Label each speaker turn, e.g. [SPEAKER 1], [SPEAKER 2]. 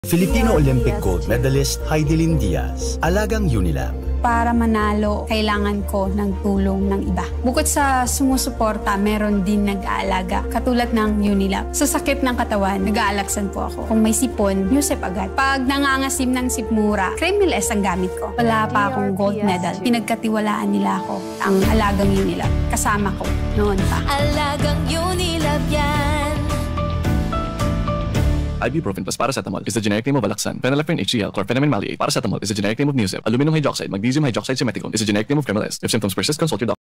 [SPEAKER 1] Filipino Olympic gold medalist Hidilyn Diaz, Alagang Unilab.
[SPEAKER 2] Para manalo, kailangan ko ng tulong ng iba. Bukod sa sumusuporta, meron din nag-aalaga, katulad ng Unilab. Sa sakit ng katawan, nag-aalaksan po ako. Kung may sipon, Yusep agad. Pag nangangasim ng sipmura, Cremeles ang gamit ko. Wala pa akong gold medal. Pinagkatiwalaan nila ako, ang Alagang Unilab. Kasama ko noon pa.
[SPEAKER 3] Alagang Unilab yan.
[SPEAKER 4] Ibuprofen plus paracetamol is the generic name of Alaxan. Phenylephrine HCl, chlorpheniramine maleate. Paracetamol is the generic name of Newsip. Aluminum hydroxide, magnesium hydroxide simethicone is the generic name of Cremeles. If symptoms persist, consult your doctor.